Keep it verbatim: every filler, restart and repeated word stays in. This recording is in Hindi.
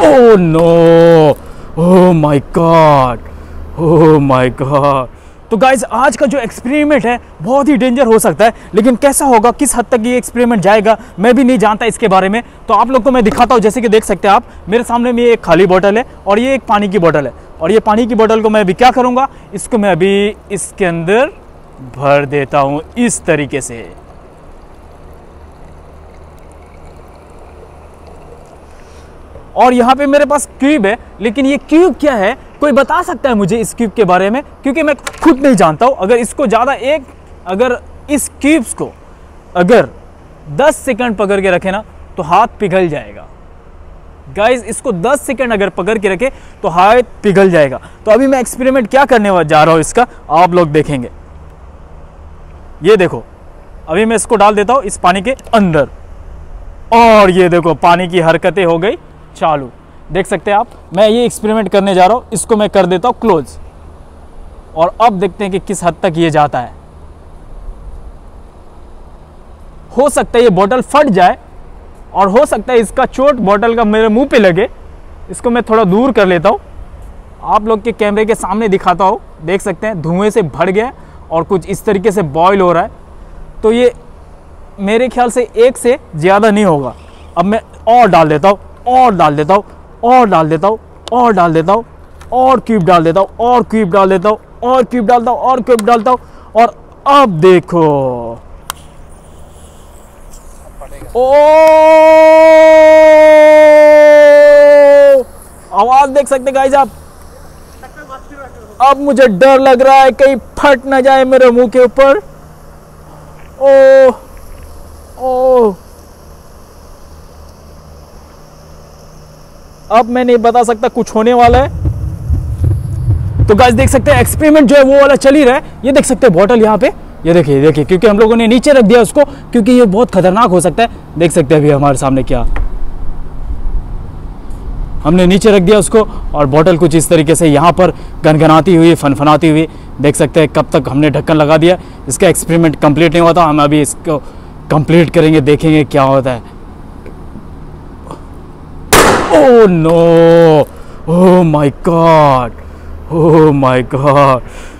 Oh no, oh my god, oh my god. तो गाइज आज का जो एक्सपेरिमेंट है बहुत ही डेंजर हो सकता है, लेकिन कैसा होगा, किस हद तक ये एक्सपेरिमेंट जाएगा मैं भी नहीं जानता इसके बारे में। तो आप लोग को मैं दिखाता हूँ। जैसे कि देख सकते हैं आप मेरे सामने में ये एक खाली बोतल है और ये एक पानी की बोतल है, और ये पानी की बोतल को मैं अभी क्या करूँगा, इसको मैं अभी इसके अंदर भर देता हूँ इस तरीके से। और यहाँ पे मेरे पास क्यूब है, लेकिन ये क्यूब क्या है, कोई बता सकता है मुझे इस क्यूब के बारे में, क्योंकि मैं खुद नहीं जानता हूँ। अगर इसको ज़्यादा एक अगर इस क्यूब्स को अगर दस सेकंड पकड़ के रखे ना तो हाथ पिघल जाएगा। गाइस इसको दस सेकंड अगर पकड़ के रखे तो हाथ पिघल जाएगा। तो अभी मैं एक्सपेरिमेंट क्या करने जा रहा हूँ इसका आप लोग देखेंगे। ये देखो, अभी मैं इसको डाल देता हूँ इस पानी के अंदर, और ये देखो पानी की हरकतें हो गई चालू। देख सकते हैं आप, मैं ये एक्सपेरिमेंट करने जा रहा हूँ। इसको मैं कर देता हूँ क्लोज, और अब देखते हैं कि किस हद तक ये जाता है। हो सकता है ये बोतल फट जाए, और हो सकता है इसका चोट बोतल का मेरे मुंह पे लगे। इसको मैं थोड़ा दूर कर लेता हूँ, आप लोग के कैमरे के सामने दिखाता हूँ। देख सकते हैं धुएं से भर गया और कुछ इस तरीके से बॉयल हो रहा है। तो ये मेरे ख्याल से एक से ज़्यादा नहीं होगा। अब मैं और डाल देता हूँ, और डाल देता हूँ, और डाल देता हूँ, और डाल देता हूँ, और क्यूब डाल देता हूँ, और क्यूब डाल देता हूँ, और क्यूब डालता हूँ, और क्यूब डालता हूँ। और अब देखो, ओ आवाज देख सकते गाइस आप। अब मुझे डर लग रहा है कहीं फट ना जाए मेरे मुंह के ऊपर। ओ ओ अब मैं नहीं बता सकता, कुछ होने वाला है। तो गाइस देख सकते हैं एक्सपेरिमेंट जो है वो वाला चल ही रहा है। ये देख सकते हैं बॉटल यहाँ पे, ये देखिए देखिए, क्योंकि हम लोगों ने नीचे रख दिया उसको, क्योंकि ये बहुत खतरनाक हो सकता है। देख सकते हैं अभी हमारे सामने क्या, हमने नीचे रख दिया उसको, और बॉटल कुछ इस तरीके से यहाँ पर गनगनाती हुई, फनफनाती हुई। देख सकते हैं कब तक हमने ढक्कन लगा दिया। इसका एक्सपेरिमेंट कंप्लीट नहीं हुआ था, हम अभी इसको कंप्लीट करेंगे, देखेंगे क्या होता है। Oh no, oh my god, oh my God.